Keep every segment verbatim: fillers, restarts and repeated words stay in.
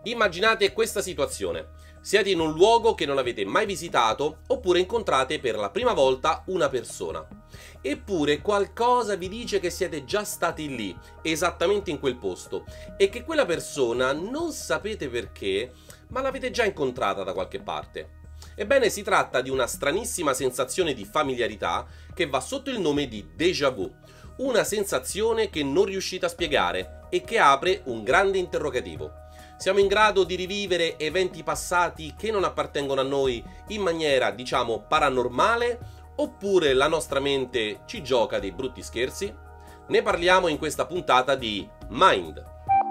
Immaginate questa situazione. Siete in un luogo che non avete mai visitato oppure incontrate per la prima volta una persona. Eppure qualcosa vi dice che siete già stati lì, esattamente in quel posto, e che quella persona non sapete perché, ma l'avete già incontrata da qualche parte. Ebbene, si tratta di una stranissima sensazione di familiarità che va sotto il nome di déjà vu, una sensazione che non riuscite a spiegare e che apre un grande interrogativo. Siamo in grado di rivivere eventi passati che non appartengono a noi in maniera, diciamo, paranormale? Oppure la nostra mente ci gioca dei brutti scherzi? Ne parliamo in questa puntata di Mind.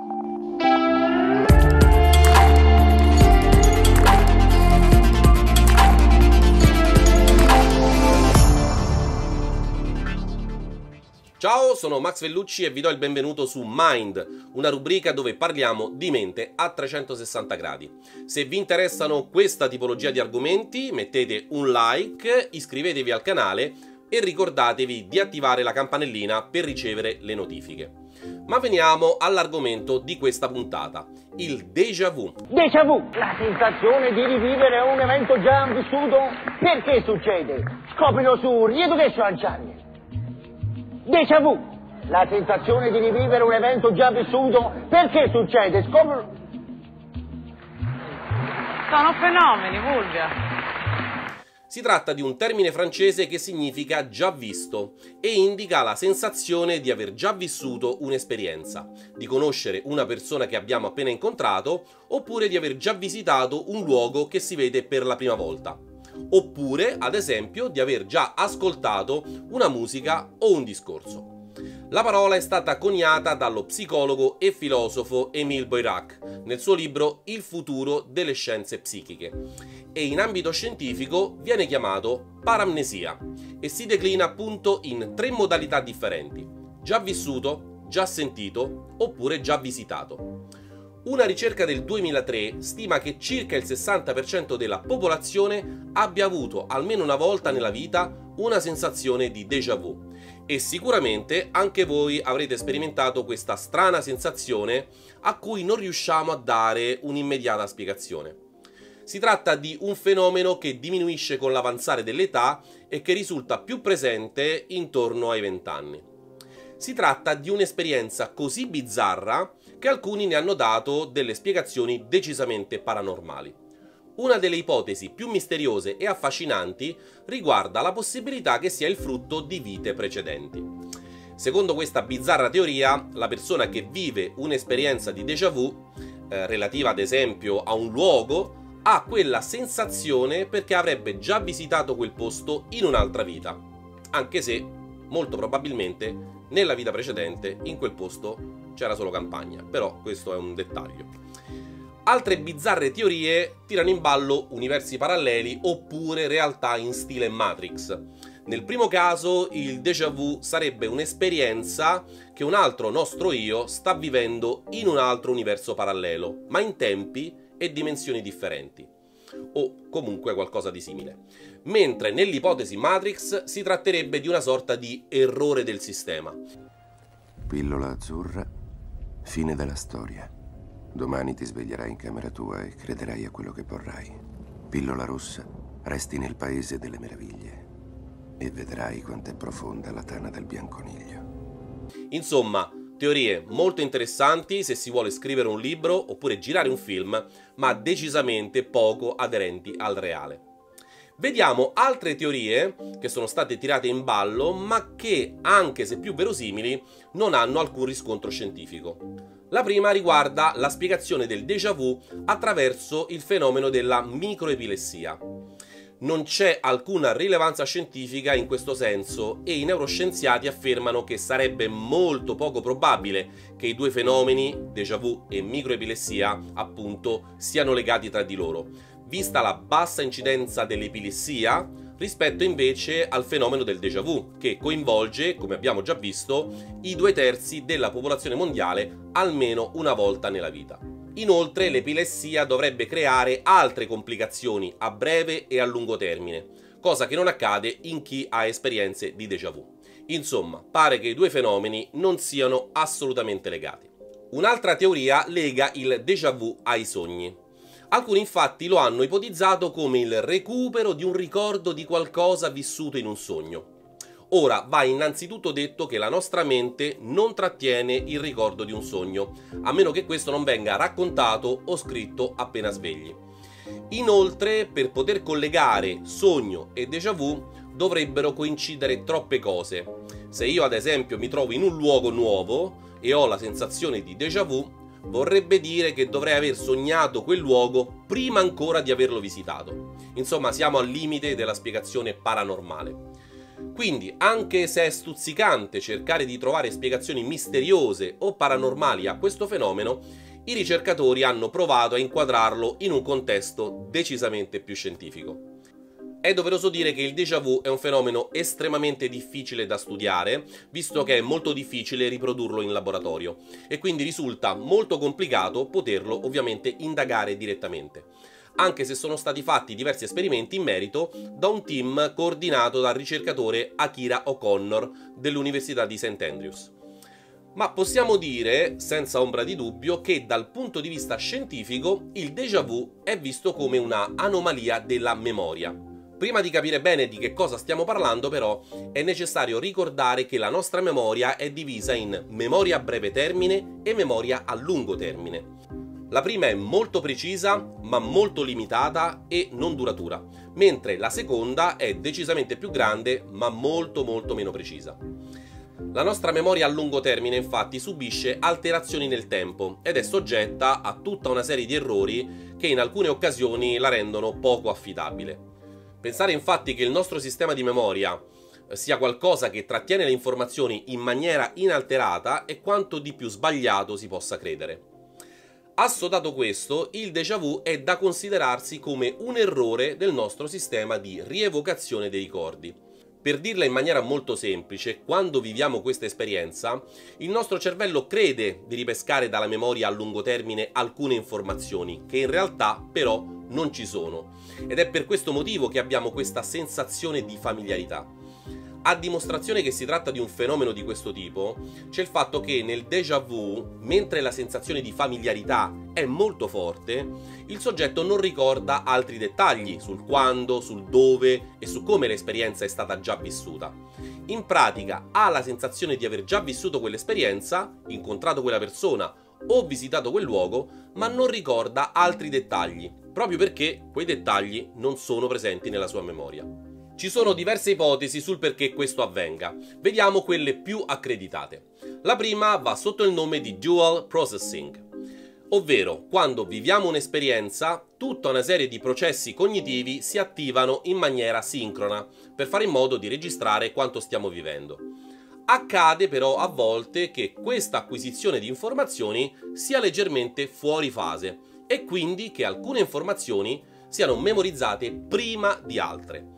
Ciao, sono Max Vellucci e vi do il benvenuto su Mind, una rubrica dove parliamo di mente a trecentosessanta gradi. Se vi interessano questa tipologia di argomenti, mettete un like, iscrivetevi al canale e ricordatevi di attivare la campanellina per ricevere le notifiche. Ma veniamo all'argomento di questa puntata, il déjà vu. Déjà vu, la sensazione di rivivere un evento già vissuto. Perché succede? Scoprilo su Rieducation Channel. Déjà vu, la sensazione di rivivere un evento già vissuto. Perché succede? Scopri... Sono fenomeni, Vulvia. Si tratta di un termine francese che significa già visto e indica la sensazione di aver già vissuto un'esperienza, di conoscere una persona che abbiamo appena incontrato oppure di aver già visitato un luogo che si vede per la prima volta. Oppure, ad esempio, di aver già ascoltato una musica o un discorso. La parola è stata coniata dallo psicologo e filosofo Émile Boirac nel suo libro Il futuro delle scienze psichiche e in ambito scientifico viene chiamato paramnesia e si declina appunto in tre modalità differenti: già vissuto, già sentito oppure già visitato. Una ricerca del duemilatré stima che circa il sessanta per cento della popolazione abbia avuto almeno una volta nella vita una sensazione di déjà vu e sicuramente anche voi avrete sperimentato questa strana sensazione a cui non riusciamo a dare un'immediata spiegazione. Si tratta di un fenomeno che diminuisce con l'avanzare dell'età e che risulta più presente intorno ai venti anni. Si tratta di un'esperienza così bizzarra che alcuni ne hanno dato delle spiegazioni decisamente paranormali. Una delle ipotesi più misteriose e affascinanti riguarda la possibilità che sia il frutto di vite precedenti. Secondo questa bizzarra teoria, la persona che vive un'esperienza di déjà vu, eh, relativa ad esempio a un luogo, ha quella sensazione perché avrebbe già visitato quel posto in un'altra vita, anche se, molto probabilmente, nella vita precedente in quel posto c'era solo campagna, però questo è un dettaglio. Altre bizzarre teorie tirano in ballo universi paralleli oppure realtà in stile Matrix. Nel primo caso il déjà vu sarebbe un'esperienza che un altro nostro io sta vivendo in un altro universo parallelo, ma in tempi e dimensioni differenti, o comunque qualcosa di simile. Mentre nell'ipotesi Matrix si tratterebbe di una sorta di errore del sistema. Pillola azzurra, fine della storia. Domani ti sveglierai in camera tua e crederai a quello che vorrai. Pillola rossa, resti nel paese delle meraviglie e vedrai quanto è profonda la tana del bianconiglio. Insomma, teorie molto interessanti se si vuole scrivere un libro oppure girare un film, ma decisamente poco aderenti al reale. Vediamo altre teorie che sono state tirate in ballo, ma che, anche se più verosimili, non hanno alcun riscontro scientifico. La prima riguarda la spiegazione del déjà vu attraverso il fenomeno della microepilessia. Non c'è alcuna rilevanza scientifica in questo senso e i neuroscienziati affermano che sarebbe molto poco probabile che i due fenomeni, déjà vu e microepilessia, appunto, siano legati tra di loro, vista la bassa incidenza dell'epilessia rispetto invece al fenomeno del déjà vu, che coinvolge, come abbiamo già visto, i due terzi della popolazione mondiale almeno una volta nella vita. Inoltre l'epilessia dovrebbe creare altre complicazioni a breve e a lungo termine, cosa che non accade in chi ha esperienze di déjà vu. Insomma, pare che i due fenomeni non siano assolutamente legati. Un'altra teoria lega il déjà vu ai sogni. Alcuni infatti lo hanno ipotizzato come il recupero di un ricordo di qualcosa vissuto in un sogno. Ora, va innanzitutto detto che la nostra mente non trattiene il ricordo di un sogno, a meno che questo non venga raccontato o scritto appena svegli. Inoltre, per poter collegare sogno e déjà vu, dovrebbero coincidere troppe cose. Se io ad esempio mi trovo in un luogo nuovo e ho la sensazione di déjà vu, vorrebbe dire che dovrei aver sognato quel luogo prima ancora di averlo visitato. Insomma, siamo al limite della spiegazione paranormale. Quindi, anche se è stuzzicante cercare di trovare spiegazioni misteriose o paranormali a questo fenomeno, i ricercatori hanno provato a inquadrarlo in un contesto decisamente più scientifico. È doveroso dire che il déjà vu è un fenomeno estremamente difficile da studiare, visto che è molto difficile riprodurlo in laboratorio, e quindi risulta molto complicato poterlo ovviamente indagare direttamente, anche se sono stati fatti diversi esperimenti in merito da un team coordinato dal ricercatore Akira O'Connor dell'Università di Saint Andrews. Ma possiamo dire, senza ombra di dubbio, che dal punto di vista scientifico il déjà vu è visto come una anomalia della memoria. Prima di capire bene di che cosa stiamo parlando, però, è necessario ricordare che la nostra memoria è divisa in memoria a breve termine e memoria a lungo termine. La prima è molto precisa, ma molto limitata e non duratura, mentre la seconda è decisamente più grande, ma molto molto meno precisa. La nostra memoria a lungo termine, infatti, subisce alterazioni nel tempo ed è soggetta a tutta una serie di errori che in alcune occasioni la rendono poco affidabile. Pensare infatti che il nostro sistema di memoria sia qualcosa che trattiene le informazioni in maniera inalterata è quanto di più sbagliato si possa credere. Assodato questo, il déjà vu è da considerarsi come un errore del nostro sistema di rievocazione dei ricordi. Per dirla in maniera molto semplice, quando viviamo questa esperienza, il nostro cervello crede di ripescare dalla memoria a lungo termine alcune informazioni, che in realtà però non ci sono. Ed è per questo motivo che abbiamo questa sensazione di familiarità. A dimostrazione che si tratta di un fenomeno di questo tipo, c'è il fatto che nel déjà vu, mentre la sensazione di familiarità è molto forte, il soggetto non ricorda altri dettagli sul quando, sul dove e su come l'esperienza è stata già vissuta. In pratica ha la sensazione di aver già vissuto quell'esperienza, incontrato quella persona o visitato quel luogo, ma non ricorda altri dettagli, proprio perché quei dettagli non sono presenti nella sua memoria. Ci sono diverse ipotesi sul perché questo avvenga. Vediamo quelle più accreditate. La prima va sotto il nome di dual processing, ovvero quando viviamo un'esperienza, tutta una serie di processi cognitivi si attivano in maniera sincrona per fare in modo di registrare quanto stiamo vivendo. Accade però a volte che questa acquisizione di informazioni sia leggermente fuori fase e quindi che alcune informazioni siano memorizzate prima di altre.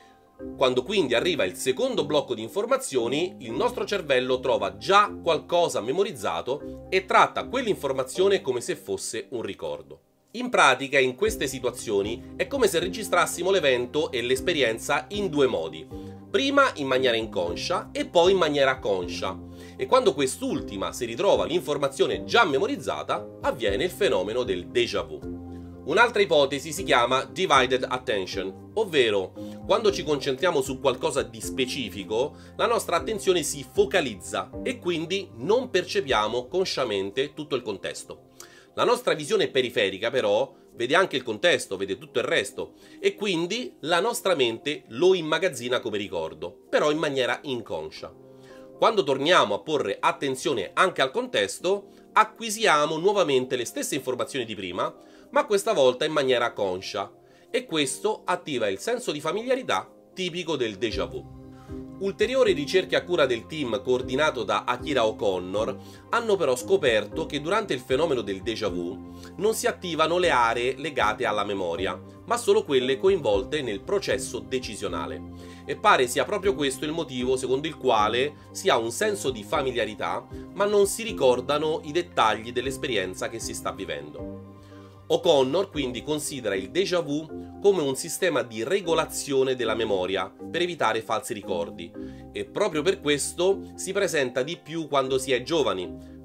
Quando quindi arriva il secondo blocco di informazioni, il nostro cervello trova già qualcosa memorizzato e tratta quell'informazione come se fosse un ricordo. In pratica, in queste situazioni, è come se registrassimo l'evento e l'esperienza in due modi. Prima in maniera inconscia e poi in maniera conscia. E quando quest'ultima si ritrova l'informazione già memorizzata, avviene il fenomeno del déjà vu. Un'altra ipotesi si chiama divided attention, ovvero quando ci concentriamo su qualcosa di specifico, la nostra attenzione si focalizza e quindi non percepiamo consciamente tutto il contesto. La nostra visione periferica però vede anche il contesto, vede tutto il resto e quindi la nostra mente lo immagazzina come ricordo, però in maniera inconscia. Quando torniamo a porre attenzione anche al contesto, acquisiamo nuovamente le stesse informazioni di prima, ma questa volta in maniera conscia, e questo attiva il senso di familiarità tipico del déjà vu. Ulteriori ricerche a cura del team coordinato da Akira O'Connor hanno però scoperto che durante il fenomeno del déjà vu non si attivano le aree legate alla memoria, ma solo quelle coinvolte nel processo decisionale. E pare sia proprio questo il motivo secondo il quale si ha un senso di familiarità, ma non si ricordano i dettagli dell'esperienza che si sta vivendo. O'Connor quindi considera il déjà vu come un sistema di regolazione della memoria per evitare falsi ricordi e proprio per questo si presenta di più quando si è giovani,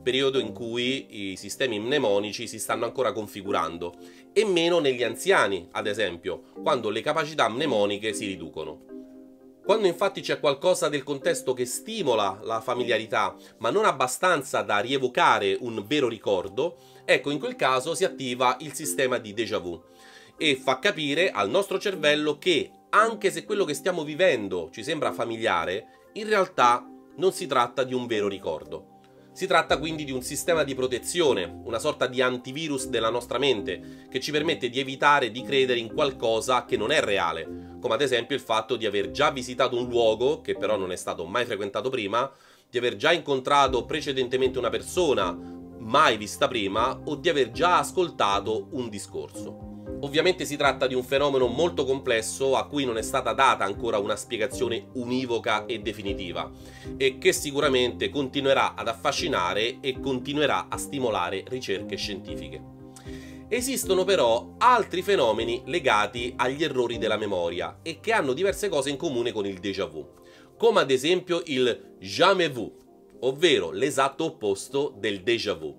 periodo in cui i sistemi mnemonici si stanno ancora configurando, e meno negli anziani, ad esempio, quando le capacità mnemoniche si riducono. Quando infatti c'è qualcosa del contesto che stimola la familiarità, ma non abbastanza da rievocare un vero ricordo, ecco, in quel caso si attiva il sistema di déjà vu e fa capire al nostro cervello che, anche se quello che stiamo vivendo ci sembra familiare, in realtà non si tratta di un vero ricordo. Si tratta quindi di un sistema di protezione, una sorta di antivirus della nostra mente, che ci permette di evitare di credere in qualcosa che non è reale, come ad esempio il fatto di aver già visitato un luogo, che però non è stato mai frequentato prima, di aver già incontrato precedentemente una persona, mai vista prima, o di aver già ascoltato un discorso. Ovviamente si tratta di un fenomeno molto complesso a cui non è stata data ancora una spiegazione univoca e definitiva e che sicuramente continuerà ad affascinare e continuerà a stimolare ricerche scientifiche. Esistono però altri fenomeni legati agli errori della memoria e che hanno diverse cose in comune con il déjà vu, come ad esempio il jamais vu, ovvero l'esatto opposto del déjà vu.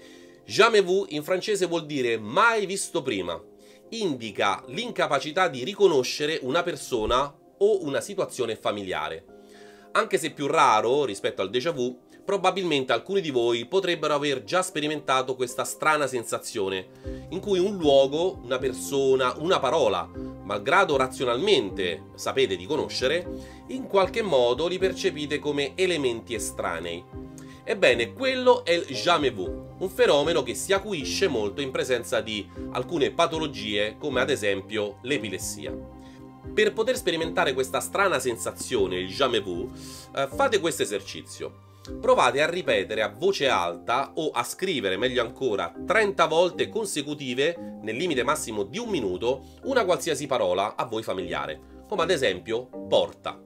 Jamais vu in francese vuol dire mai visto prima. Indica l'incapacità di riconoscere una persona o una situazione familiare. Anche se più raro rispetto al déjà vu, probabilmente alcuni di voi potrebbero aver già sperimentato questa strana sensazione, in cui un luogo, una persona, una parola, malgrado razionalmente sapete di conoscere, in qualche modo li percepite come elementi estranei. Ebbene, quello è il jamais vu, un fenomeno che si acuisce molto in presenza di alcune patologie, come ad esempio l'epilessia. Per poter sperimentare questa strana sensazione, il jamais vu, eh, fate questo esercizio. Provate a ripetere a voce alta o a scrivere, meglio ancora, trenta volte consecutive, nel limite massimo di un minuto, una qualsiasi parola a voi familiare, come ad esempio porta.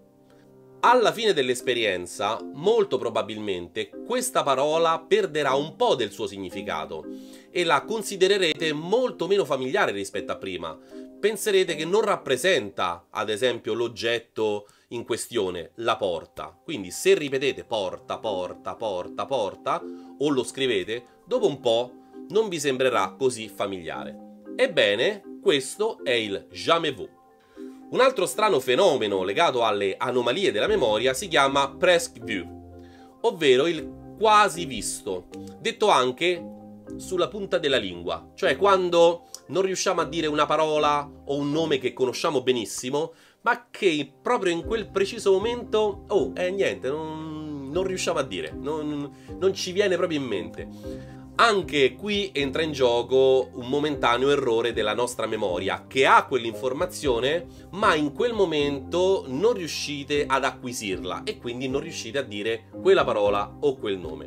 Alla fine dell'esperienza, molto probabilmente, questa parola perderà un po' del suo significato e la considererete molto meno familiare rispetto a prima. Penserete che non rappresenta, ad esempio, l'oggetto in questione, la porta. Quindi se ripetete porta, porta, porta, porta, o lo scrivete, dopo un po' non vi sembrerà così familiare. Ebbene, questo è il jamais vu. Un altro strano fenomeno legato alle anomalie della memoria si chiama presque vu, ovvero il quasi visto, detto anche sulla punta della lingua, cioè quando non riusciamo a dire una parola o un nome che conosciamo benissimo, ma che proprio in quel preciso momento, oh, eh niente, non, non riusciamo a dire, non, non ci viene proprio in mente. Anche qui entra in gioco un momentaneo errore della nostra memoria, che ha quell'informazione, ma in quel momento non riuscite ad acquisirla e quindi non riuscite a dire quella parola o quel nome.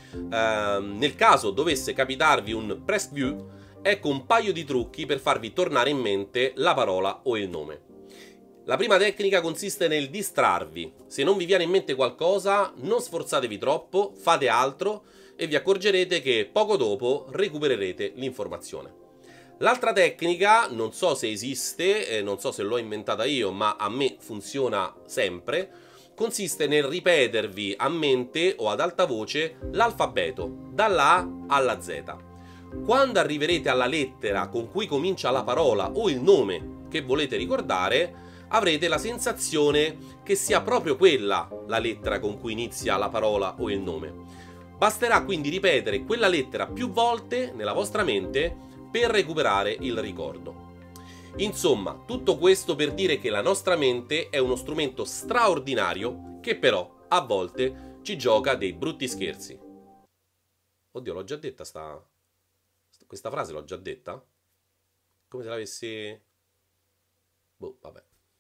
Uh, nel caso dovesse capitarvi un presque vu, ecco un paio di trucchi per farvi tornare in mente la parola o il nome. La prima tecnica consiste nel distrarvi. Se non vi viene in mente qualcosa, non sforzatevi troppo, fate altro e vi accorgerete che poco dopo recupererete l'informazione. L'altra tecnica, non so se esiste, eh, non so se l'ho inventata io, ma a me funziona sempre, consiste nel ripetervi a mente o ad alta voce l'alfabeto, dalla A alla Z. Quando arriverete alla lettera con cui comincia la parola o il nome che volete ricordare, avrete la sensazione che sia proprio quella la lettera con cui inizia la parola o il nome. Basterà quindi ripetere quella lettera più volte nella vostra mente per recuperare il ricordo. Insomma, tutto questo per dire che la nostra mente è uno strumento straordinario che però a volte ci gioca dei brutti scherzi. Oddio, l'ho già detta sta... questa frase l'ho già detta? Come se l'avessi... boh, vabbè.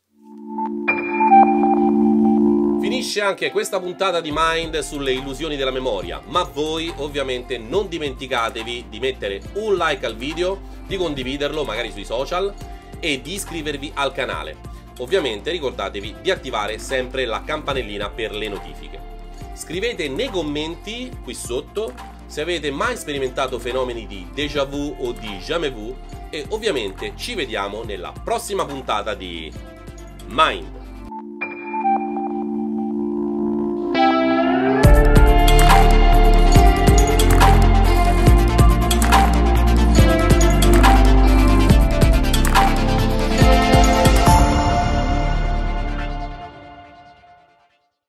Finisce anche questa puntata di Mind sulle illusioni della memoria, ma voi ovviamente non dimenticatevi di mettere un like al video, di condividerlo magari sui social e di iscrivervi al canale. Ovviamente ricordatevi di attivare sempre la campanellina per le notifiche. Scrivete nei commenti qui sotto se avete mai sperimentato fenomeni di déjà vu o di jamais vu e ovviamente ci vediamo nella prossima puntata di Mind.